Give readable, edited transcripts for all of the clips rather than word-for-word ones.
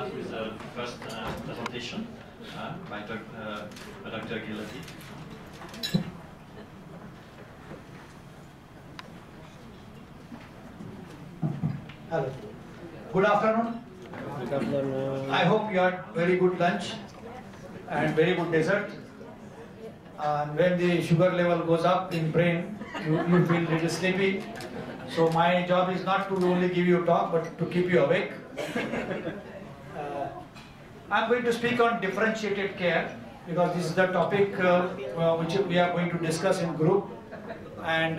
start with the first presentation by Dr. Gilati. Hello. Good afternoon. Good afternoon. I hope you had very good lunch and very good dessert. And when the sugar level goes up in brain, you feel little sleepy. So my job is not to only give you talk, but to keep you awake. I'm going to speak on differentiated care because this is the topic which we are going to discuss in group. And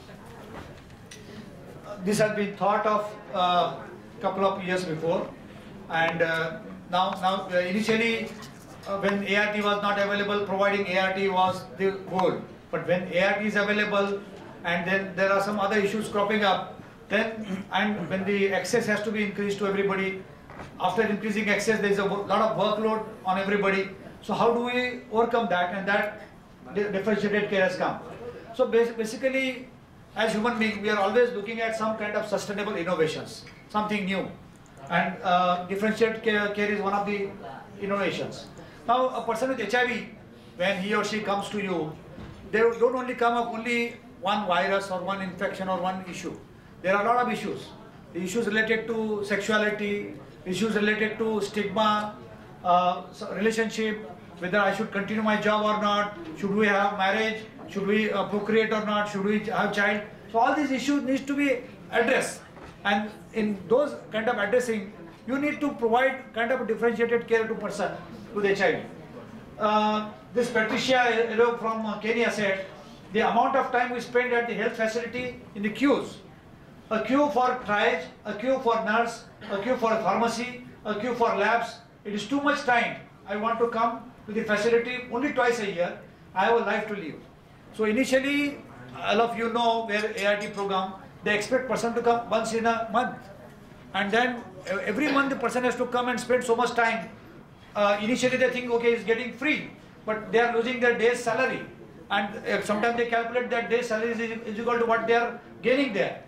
this has been thought of couple of years before, and now initially when ART was not available, providing ART was the goal. But when ART is available, and then there are some other issues cropping up, then and when the access has to be increased to everybody, after increasing access, there is a lot of workload on everybody. So how do we overcome that? And that differentiated care has come. So basically, as human beings, we are always looking at some kind of sustainable innovations, something new. And differentiated care is one of the innovations. Now, a person with HIV, when he or she comes to you, they don't only come up only one virus or one infection or one issue. There are a lot of issues. The issues related to sexuality, issues related to stigma, relationship, whether I should continue my job or not, should we have marriage, should we procreate or not, should we have child. So all these issues need to be addressed. And in those kind of addressing, you need to provide kind of differentiated care to person with HIV. This Patricia Elo from Kenya said, the amount of time we spend at the health facility in the queues, a queue for triage, a queue for nurse, a queue for pharmacy, a queue for labs, it is too much time. I want to come to the facility only twice a year. I have a life to live. So initially, all of you know where ART program, they expect person to come once in a month. And then every month the person has to come and spend so much time. Initially they think, okay, he's getting free, but they are losing their day's salary. And sometimes they calculate that day's salary is equal to what they are gaining there.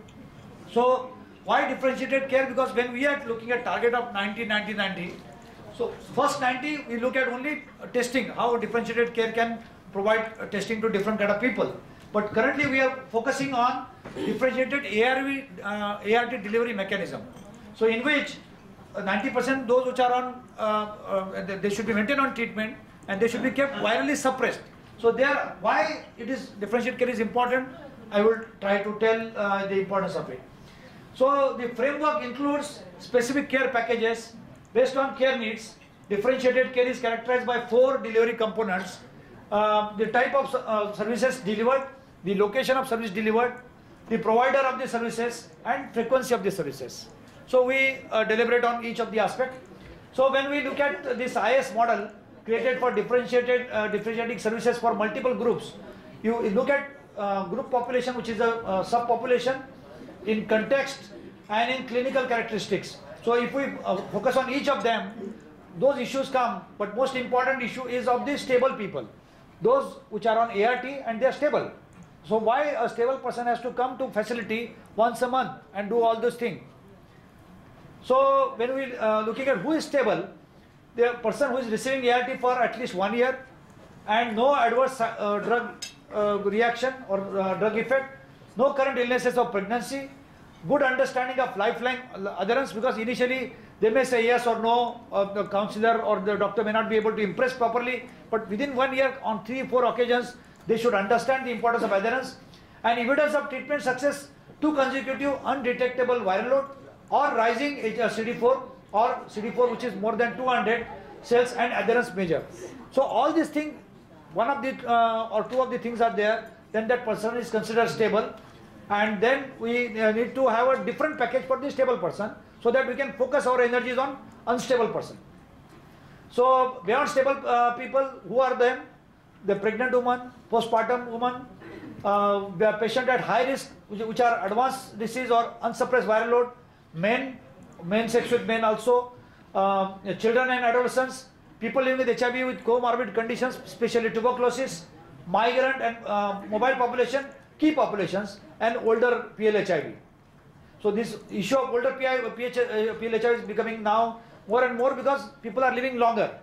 So why differentiated care? Because when we are looking at target of 90, so first 90 we look at only testing, how differentiated care can provide testing to different kind of people. But currently we are focusing on differentiated ART delivery mechanism. So in which 90% those which are on, they should be maintained on treatment and they should be kept virally suppressed. So there, why it is differentiated care is important, I will try to tell the importance of it. So the framework includes specific care packages based on care needs. Differentiated care is characterized by 4 delivery components. The type of services delivered, the location of service delivered, the provider of the services, and frequency of the services. So we deliberate on each of the aspects. So when we look at this IS model created for differentiating services for multiple groups, you look at group population, which is a subpopulation, in context and in clinical characteristics. So if we focus on each of them, those issues come, but most important issue is of the stable people, those which are on ART and they are stable. So why a stable person has to come to facility once a month and do all those things? So when we looking at who is stable, the person who is receiving ART for at least 1 year and no adverse drug reaction or drug effect, no current illnesses of pregnancy, good understanding of lifeline adherence, because initially they may say yes or no, the counselor or the doctor may not be able to impress properly, but within 1 year on 3-4 occasions they should understand the importance of adherence, and evidence of treatment success, 2 consecutive undetectable viral load or rising CD4 or CD4 which is more than 200 cells and adherence measure. So all these things, one of the or 2 of the things are there, then that person is considered stable, and then we need to have a different package for the stable person so that we can focus our energies on unstable person. So beyond stable people, who are them? The pregnant woman, postpartum woman, the patient at high risk which are advanced disease or unsuppressed viral load, men sex with men also, children and adolescents, people living with HIV with comorbid conditions, especially tuberculosis, migrant and mobile population, key populations, and older PLHIV. So this issue of older PLHIV is becoming now more and more because people are living longer.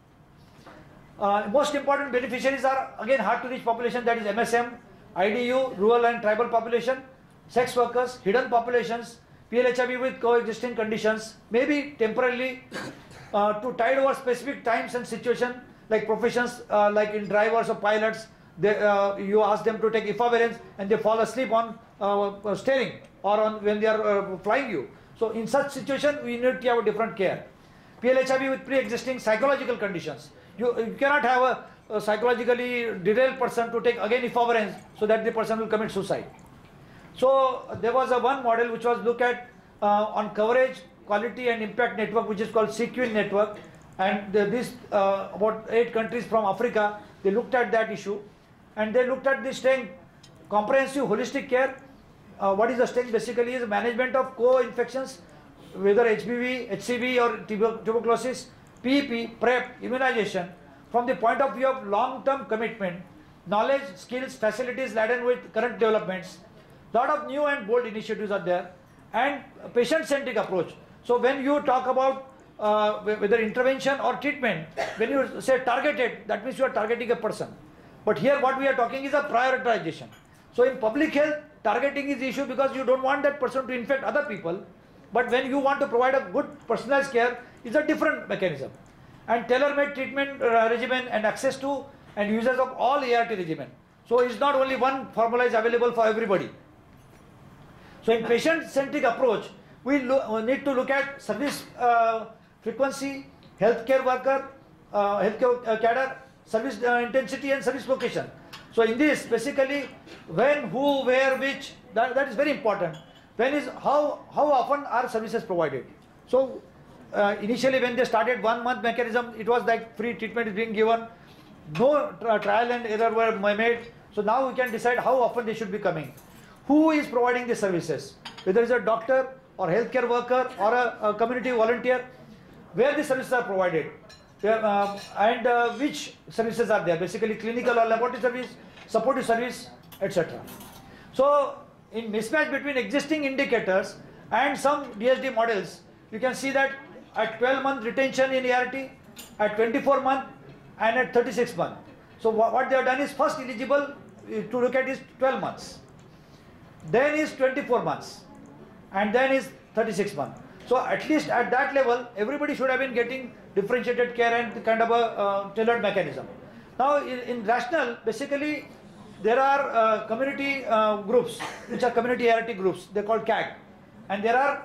Most important beneficiaries are again hard to reach population, that is MSM, IDU, rural and tribal population, sex workers, hidden populations, PLHIV with coexisting conditions, maybe temporarily to tide over specific times and situation, like professions like in drivers or pilots, you ask them to take efavirenz and they fall asleep on steering or on when they are flying you. So in such situation we need to have a different care. PLHIV with pre-existing psychological conditions. You cannot have a psychologically derailed person to take again efavirenz so that the person will commit suicide. So there was one model which was looked at on coverage, quality and impact network, which is called CQUIN network, and this about 8 countries from Africa, they looked at that issue and they looked at the STEM, comprehensive holistic care. What is the STEM? Basically is management of co-infections, whether HBV, HCV or tuberculosis, PEP, PrEP, immunization, from the point of view of long-term commitment, knowledge, skills, facilities laden with current developments. Lot of new and bold initiatives are there, and patient-centric approach. So when you talk about whether intervention or treatment, when you say targeted, that means you are targeting a person. But here what we are talking is a prioritization. So in public health, targeting is the issue because you don't want that person to infect other people. But when you want to provide a good personalized care, it's a different mechanism. And tailor-made treatment regimen and access to and users of all ART regimen. So it's not only one formula is available for everybody. So in patient-centric approach, we need to look at service frequency, healthcare worker, healthcare cadre, service intensity and service location. So in this, basically, when, who, where, which, that is very important. When is how often are services provided? So initially when they started 1 month mechanism, it was like free treatment is being given, no trial and error were made. So now we can decide how often they should be coming. Who is providing the services? Whether it's a doctor or healthcare worker or a community volunteer, where the services are provided, and which services are there, basically clinical or laboratory service, supportive service, etc. So in mismatch between existing indicators and some DSD models, you can see that at 12-month retention in ART, at 24-month and at 36-month. So what they have done is first eligible to look at is 12 months, then is 24 months, and then is 36 months. So at least at that level, everybody should have been getting differentiated care and kind of a tailored mechanism. Now in rational, basically there are community groups, which are community ART groups, they are called CAG, and there are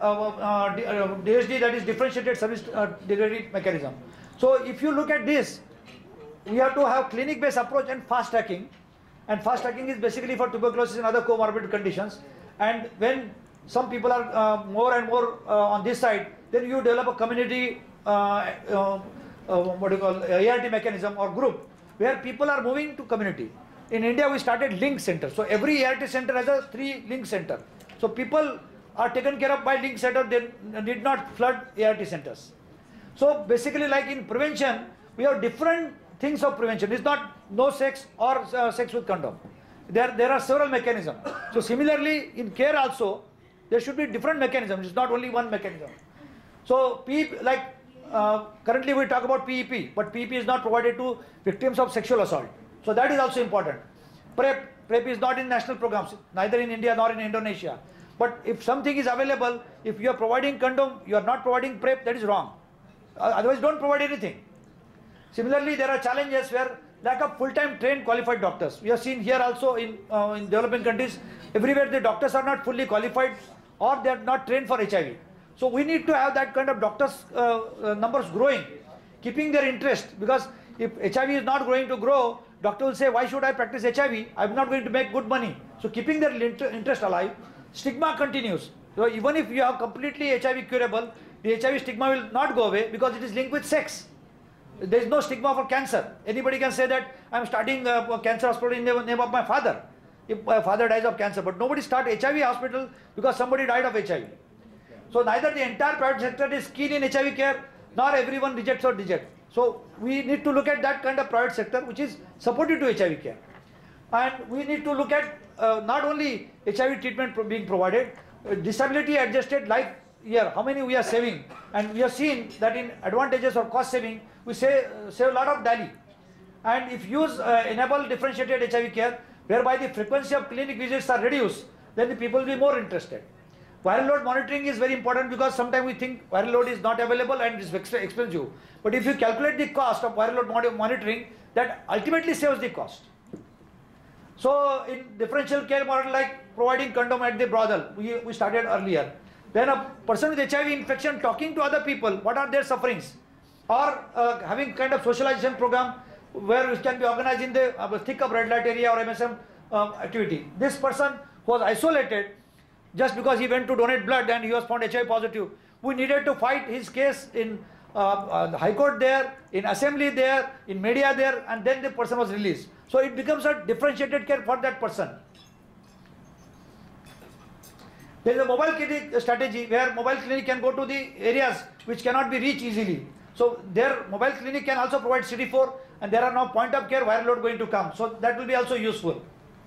DSD, that is differentiated service delivery mechanism. So if you look at this, we have to have clinic based approach and fast tracking, and fast tracking is basically for tuberculosis and other comorbid conditions. And when some people are more and more on this side, then you develop a community what do you call ART mechanism or group where people are moving to community. In India we started link center, so every ART center has a 3 link center. So people are taken care of by link center, they did not flood ART centers. So basically, like in prevention, we have different things of prevention. It's not no sex or sex with condom. There are several mechanisms. So similarly in care also, there should be different mechanisms. It's not only one mechanism. So PEP, like currently we talk about PEP, but PEP is not provided to victims of sexual assault. So that is also important. PrEP is not in national programs, neither in India nor in Indonesia. But if something is available, if you are providing condom, you are not providing PrEP, that is wrong. Otherwise don't provide anything. Similarly, there are challenges where lack of full-time trained qualified doctors. We have seen here also in developing countries, everywhere the doctors are not fully qualified or they are not trained for HIV. So we need to have that kind of doctors numbers growing, keeping their interest, because if HIV is not going to grow, doctor will say, why should I practice HIV? I'm not going to make good money. So keeping their interest alive, stigma continues. So even if you are completely HIV curable, the HIV stigma will not go away because it is linked with sex. There is no stigma for cancer. Anybody can say that I'm starting a cancer hospital in the name of my father, if my father dies of cancer. But nobody starts HIV hospital because somebody died of HIV. So neither the entire private sector is keen in HIV care, nor everyone rejects or rejects. So we need to look at that kind of private sector which is supportive to HIV care. And we need to look at not only HIV treatment being provided, disability adjusted life year, how many we are saving, and we have seen that in advantages of cost saving, we save a lot of daily. And if use enable differentiated HIV care, whereby the frequency of clinic visits are reduced, then the people will be more interested. Viral load monitoring is very important because sometimes we think viral load is not available and is expensive. But if you calculate the cost of viral load monitoring, that ultimately saves the cost. So in differential care model, like providing condom at the brothel, we started earlier. Then a person with HIV infection talking to other people, what are their sufferings? Or having kind of socialization program where it can be organized in the thick of red light area or MSM activity. This person was isolated just because he went to donate blood and he was found HIV positive. We needed to fight his case in the High Court there, in Assembly there, in media there, and then the person was released. So it becomes a differentiated care for that person. There is a mobile clinic strategy where mobile clinic can go to the areas which cannot be reached easily. So their mobile clinic can also provide CD4, and there are now point of care viral load going to come. So that will be also useful.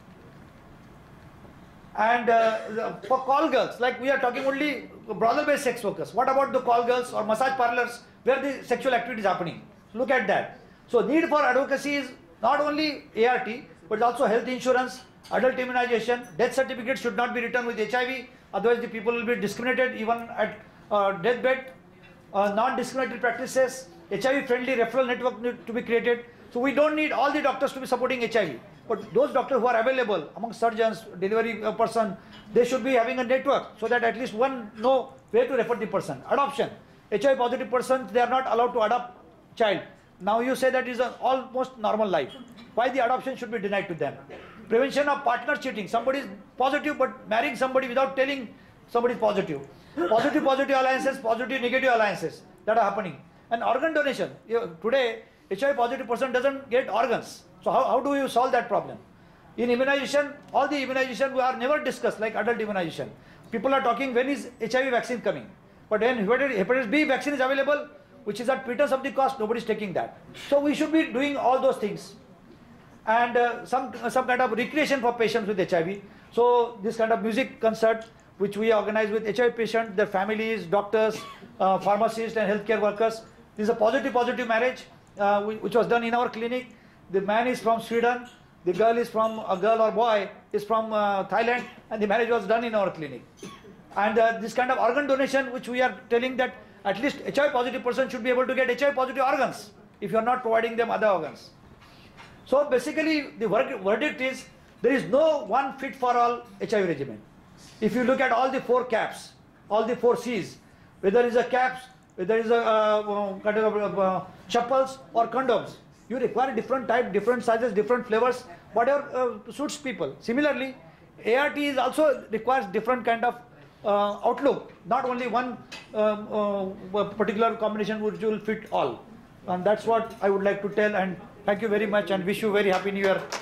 And for call girls, like we are talking only brothel-based sex workers. What about the call girls or massage parlors where the sexual activity is happening? Look at that. So need for advocacy is not only ART, but also health insurance, adult immunization. Death certificate should not be written with HIV, otherwise the people will be discriminated even at deathbed. Non-discriminatory practices, HIV-friendly referral network need to be created. So we don't need all the doctors to be supporting HIV. But those doctors who are available among surgeons, delivery person, they should be having a network so that at least one know where to refer the person. Adoption. HIV positive persons, they are not allowed to adopt child. Now you say that is an almost normal life. Why the adoption should be denied to them? Prevention of partner cheating. Somebody is positive but marrying somebody without telling somebody is positive. Positive alliances, positive negative alliances that are happening. And organ donation. Today, HIV positive person doesn't get organs. So how do you solve that problem? In immunization, all the immunization we are never discussed, like adult immunization. People are talking when is HIV vaccine coming. But when hepatitis B vaccine is available, which is at pretense of the cost, nobody is taking that. So we should be doing all those things. And some kind of recreation for patients with HIV. So this kind of music concert, which we organize with HIV patients, their families, doctors, pharmacists and healthcare workers. This is a positive marriage which was done in our clinic. The man is from Sweden, the girl is from, a girl or boy is from Thailand, and the marriage was done in our clinic. And this kind of organ donation, which we are telling that at least HIV positive person should be able to get HIV positive organs if you are not providing them other organs. So basically the verdict is there is no one fit for all HIV regimen. If you look at all the 4 caps, all the 4 C's, whether it is a caps, whether it is a kind of chappals or condoms, you require different type, different sizes, different flavors, whatever suits people. Similarly, ART is also requires different kind of outlook, not only one particular combination which will fit all. And that's what I would like to tell, and thank you very much and wish you very happy New Year.